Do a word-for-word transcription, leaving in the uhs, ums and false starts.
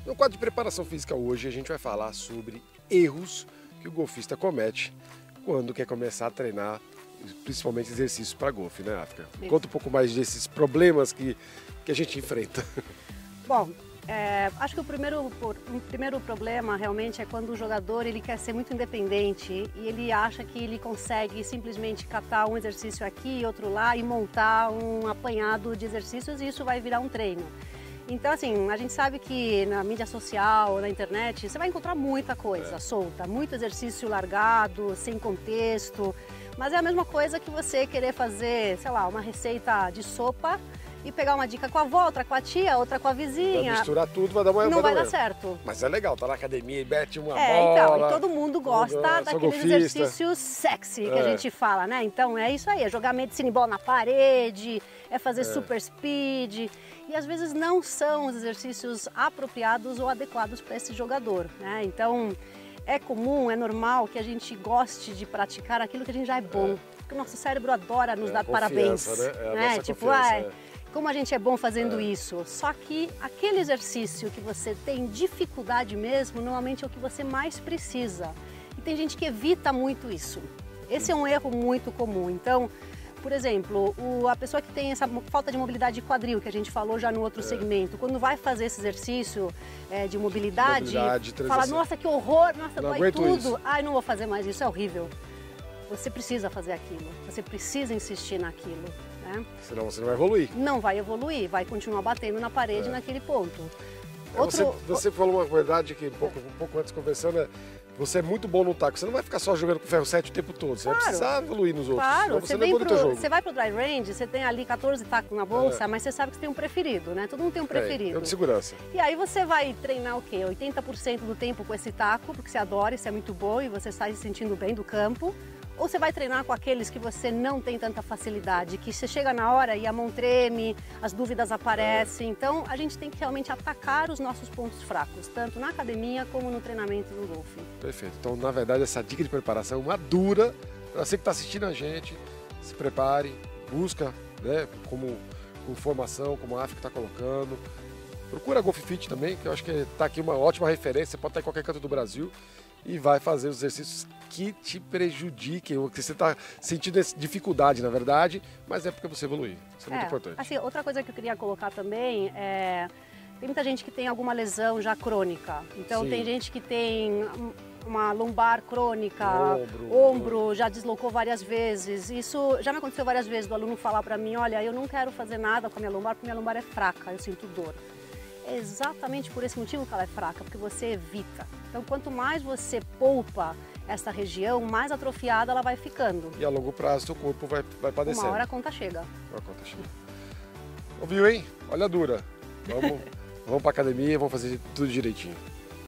No quadro de preparação física hoje a gente vai falar sobre erros que o golfista comete quando quer começar a treinar, principalmente exercícios para golfe, né, África? Conta um pouco mais desses problemas que, que a gente enfrenta. Bom, é, acho que o primeiro, o primeiro problema realmente é quando o jogador ele quer ser muito independente e ele acha que ele consegue simplesmente catar um exercício aqui e outro lá e montar um apanhado de exercícios e isso vai virar um treino. Então, assim, a gente sabe que na mídia social, na internet, você vai encontrar muita coisa é. solta, muito exercício largado, sem contexto, mas é a mesma coisa que você querer fazer, sei lá, uma receita de sopa e pegar uma dica com a avó, outra com a tia, outra com a vizinha. Vai misturar tudo, vai dar uma... Não vai, vai dar certo. Mas é legal, tá na academia e mete uma é, bola. Então, e todo mundo gosta daqueles golfista. exercícios sexy que é. a gente fala, né? Então é isso aí, é jogar medicine ball na parede, é fazer é. super speed. E às vezes não são os exercícios apropriados ou adequados para esse jogador, né? Então é comum, é normal que a gente goste de praticar aquilo que a gente já é bom. É. Porque o nosso cérebro adora nos é, dar parabéns. Né? É a né? nossa Tipo, confiança, ah, é. como a gente é bom fazendo é. isso. Só que aquele exercício que você tem dificuldade mesmo, normalmente é o que você mais precisa. E tem gente que evita muito isso. Esse é um erro muito comum. Então, por exemplo, o, a pessoa que tem essa falta de mobilidade de quadril, que a gente falou já no outro é. segmento, quando vai fazer esse exercício é, de mobilidade, mobilidade fala, nossa, que horror, nossa, não dói tudo. Isso. Ai, não vou fazer mais isso, é horrível. Você precisa fazer aquilo, você precisa insistir naquilo. Né? Senão você não vai evoluir. Não vai evoluir, vai continuar batendo na parede é. naquele ponto. É, Outro... Você, você falou uma verdade que um pouco, um pouco antes conversando, é, você é muito bom no taco, você não vai ficar só jogando com ferro sete o tempo todo, você claro. vai precisar evoluir nos outros. Claro, você, você, vem pro, você vai pro dry range, você tem ali quatorze tacos na bolsa, é. mas você sabe que você tem um preferido, né? Todo mundo tem um preferido. É, é de segurança. E aí você vai treinar o quê? oitenta por cento do tempo com esse taco, porque você adora, isso é muito bom e você está se sentindo bem do campo. Ou você vai treinar com aqueles que você não tem tanta facilidade, que você chega na hora e a mão treme, as dúvidas aparecem. Então, a gente tem que realmente atacar os nossos pontos fracos, tanto na academia como no treinamento do golfe. Perfeito. Então, na verdade, essa dica de preparação é uma dura. Para você que está assistindo a gente, se prepare, busca, né, como informação, como a África está colocando. Procura a Golf Fit também, que eu acho que está aqui uma ótima referência, você pode estar em qualquer canto do Brasil. E vai fazer os exercícios que te prejudiquem, ou que você está sentindo dificuldade, na verdade, mas é porque você evoluiu. Isso é, é muito importante. Assim, outra coisa que eu queria colocar também é... Tem muita gente que tem alguma lesão já crônica. Então, Sim. tem gente que tem uma lombar crônica, ombro, ombro, já deslocou várias vezes. Isso já me aconteceu várias vezes, do aluno falar para mim, olha, eu não quero fazer nada com a minha lombar, porque minha lombar é fraca, eu sinto dor. É exatamente por esse motivo que ela é fraca, porque você evita. Então, quanto mais você poupa essa região, mais atrofiada ela vai ficando. E a longo prazo, seu corpo vai, vai padecendo. Uma hora a conta chega. Uma conta chega. Ouviu, hein? Olha a dura. Vamos, vamos para academia e vamos fazer tudo direitinho.